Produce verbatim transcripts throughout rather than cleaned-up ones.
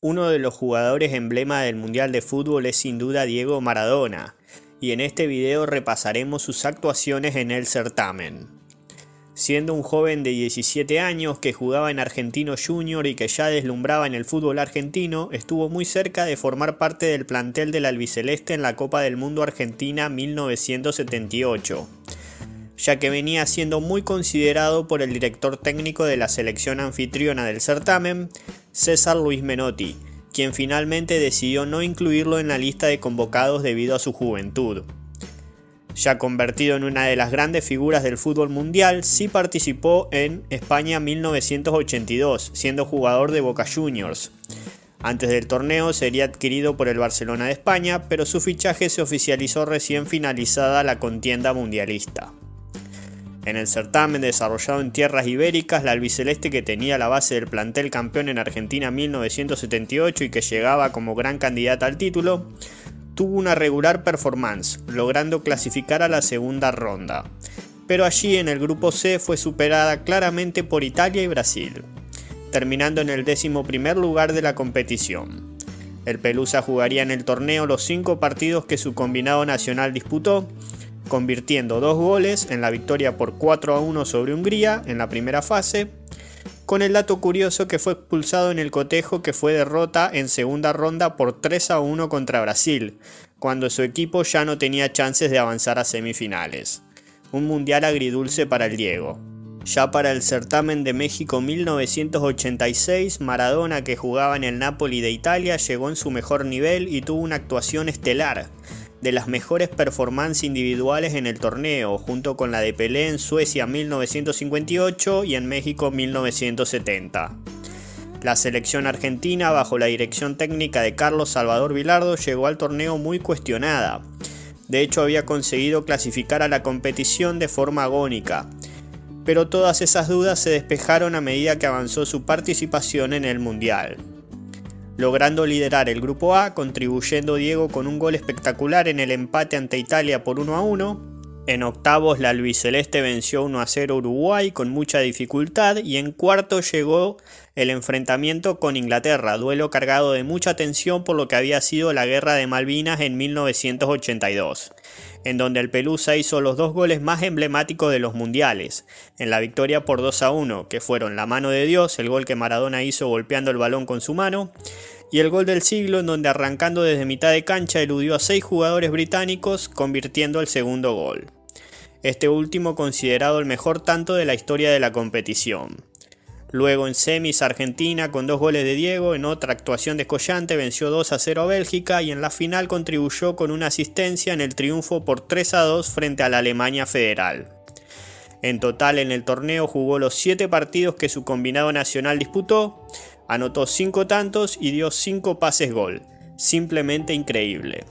Uno de los jugadores emblema del Mundial de Fútbol es sin duda Diego Maradona, y en este video repasaremos sus actuaciones en el certamen. Siendo un joven de diecisiete años que jugaba en Argentino Junior y que ya deslumbraba en el fútbol argentino, estuvo muy cerca de formar parte del plantel del albiceleste en la Copa del Mundo Argentina mil novecientos setenta y ocho, ya que venía siendo muy considerado por el director técnico de la selección anfitriona del certamen, César Luis Menotti, quien finalmente decidió no incluirlo en la lista de convocados debido a su juventud. Ya convertido en una de las grandes figuras del fútbol mundial, sí participó en España mil novecientos ochenta y dos, siendo jugador de Boca Juniors. Antes del torneo sería adquirido por el Barcelona de España, pero su fichaje se oficializó recién finalizada la contienda mundialista. En el certamen desarrollado en tierras ibéricas, la albiceleste, que tenía la base del plantel campeón en Argentina mil novecientos setenta y ocho y que llegaba como gran candidata al título, tuvo una regular performance, logrando clasificar a la segunda ronda, pero allí en el grupo C fue superada claramente por Italia y Brasil, terminando en el décimo primer lugar de la competición. El Pelusa jugaría en el torneo los cinco partidos que su combinado nacional disputó, convirtiendo dos goles en la victoria por cuatro a uno sobre Hungría en la primera fase, con el dato curioso que fue expulsado en el cotejo que fue derrota en segunda ronda por tres a uno contra Brasil, cuando su equipo ya no tenía chances de avanzar a semifinales. Un mundial agridulce para el Diego. Ya para el certamen de México mil novecientos ochenta y seis, Maradona, que jugaba en el Napoli de Italia, llegó en su mejor nivel y tuvo una actuación estelar, de las mejores performances individuales en el torneo, junto con la de Pelé en Suecia mil novecientos cincuenta y ocho y en México mil novecientos setenta. La selección argentina, bajo la dirección técnica de Carlos Salvador Vilardo, llegó al torneo muy cuestionada. De hecho, había conseguido clasificar a la competición de forma agónica, pero todas esas dudas se despejaron a medida que avanzó su participación en el Mundial, logrando liderar el grupo A, contribuyendo Diego con un gol espectacular en el empate ante Italia por uno a uno. En octavos la albiceleste venció uno a cero a Uruguay con mucha dificultad, y en cuartos llegó el enfrentamiento con Inglaterra, duelo cargado de mucha tensión por lo que había sido la Guerra de Malvinas en mil novecientos ochenta y dos, en donde el Pelusa hizo los dos goles más emblemáticos de los mundiales, en la victoria por dos a uno, que fueron la mano de Dios, el gol que Maradona hizo golpeando el balón con su mano, y el gol del siglo, en donde arrancando desde mitad de cancha eludió a seis jugadores británicos, convirtiendo el segundo gol. Este último considerado el mejor tanto de la historia de la competición. Luego en semis Argentina, con dos goles de Diego, en otra actuación descollante venció dos a cero a Bélgica, y en la final contribuyó con una asistencia en el triunfo por tres a dos frente a la Alemania Federal. En total en el torneo jugó los siete partidos que su combinado nacional disputó, anotó cinco tantos y dio cinco pases gol, simplemente increíble.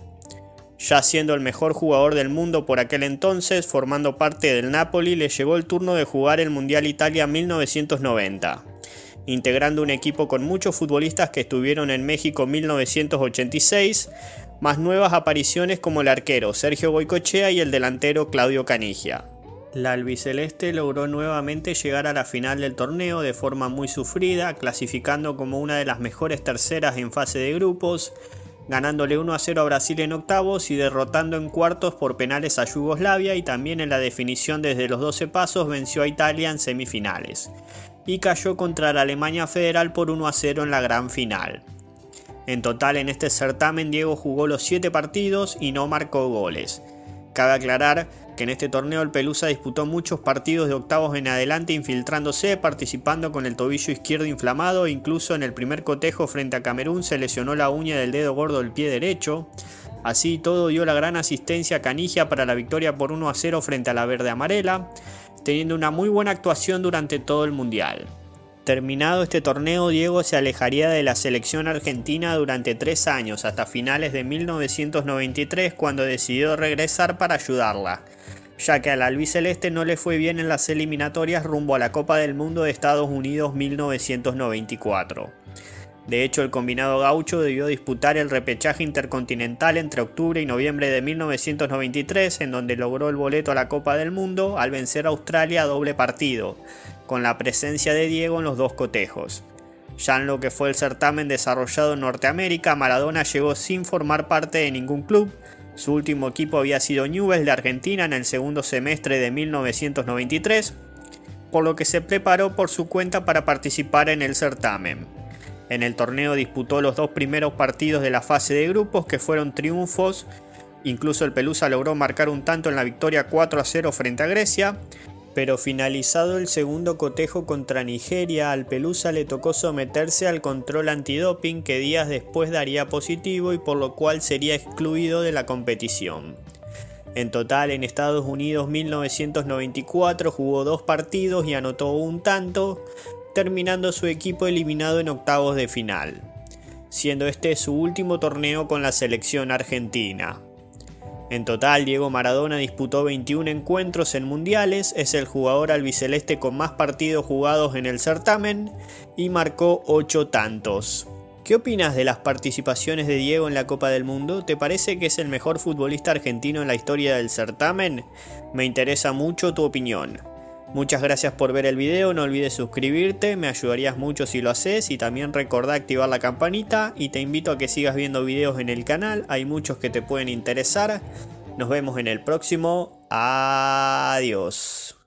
Ya siendo el mejor jugador del mundo por aquel entonces, formando parte del Napoli, le llegó el turno de jugar el Mundial Italia mil novecientos noventa, integrando un equipo con muchos futbolistas que estuvieron en México mil novecientos ochenta y seis, más nuevas apariciones como el arquero Sergio Goycochea y el delantero Claudio Canigia. La albiceleste logró nuevamente llegar a la final del torneo de forma muy sufrida, clasificando como una de las mejores terceras en fase de grupos, ganándole uno a cero a Brasil en octavos y derrotando en cuartos por penales a Yugoslavia, y también en la definición desde los doce pasos venció a Italia en semifinales, y cayó contra la Alemania Federal por uno a cero en la gran final. En total en este certamen Diego jugó los siete partidos y no marcó goles. Cabe aclarar que en este torneo el Pelusa disputó muchos partidos de octavos en adelante, infiltrándose, participando con el tobillo izquierdo inflamado, incluso en el primer cotejo frente a Camerún se lesionó la uña del dedo gordo del pie derecho. Así todo dio la gran asistencia a Canigia para la victoria por uno a cero frente a la verde amarela, teniendo una muy buena actuación durante todo el mundial. Terminado este torneo, Diego se alejaría de la selección argentina durante tres años, hasta finales de mil novecientos noventa y tres, cuando decidió regresar para ayudarla, ya que al albiceleste no le fue bien en las eliminatorias rumbo a la Copa del Mundo de Estados Unidos mil novecientos noventa y cuatro. De hecho, el combinado gaucho debió disputar el repechaje intercontinental entre octubre y noviembre de mil novecientos noventa y tres, en donde logró el boleto a la Copa del Mundo al vencer a Australia a doble partido, con la presencia de Diego en los dos cotejos. Ya en lo que fue el certamen desarrollado en Norteamérica, Maradona llegó sin formar parte de ningún club. Su último equipo había sido Newell's de Argentina en el segundo semestre de mil novecientos noventa y tres, por lo que se preparó por su cuenta para participar en el certamen. En el torneo disputó los dos primeros partidos de la fase de grupos, que fueron triunfos. Incluso el Pelusa logró marcar un tanto en la victoria cuatro a cero frente a Grecia. Pero finalizado el segundo cotejo contra Nigeria, al Pelusa le tocó someterse al control antidoping, que días después daría positivo y por lo cual sería excluido de la competición. En total, en Estados Unidos mil novecientos noventa y cuatro jugó dos partidos y anotó un tanto, terminando su equipo eliminado en octavos de final, siendo este su último torneo con la selección argentina. En total, Diego Maradona disputó veintiún encuentros en mundiales, es el jugador albiceleste con más partidos jugados en el certamen y marcó ocho tantos. ¿Qué opinas de las participaciones de Diego en la Copa del Mundo? ¿Te parece que es el mejor futbolista argentino en la historia del certamen? Me interesa mucho tu opinión. Muchas gracias por ver el video, no olvides suscribirte, me ayudarías mucho si lo haces, y también recordá activar la campanita, y te invito a que sigas viendo videos en el canal, hay muchos que te pueden interesar. Nos vemos en el próximo, adiós.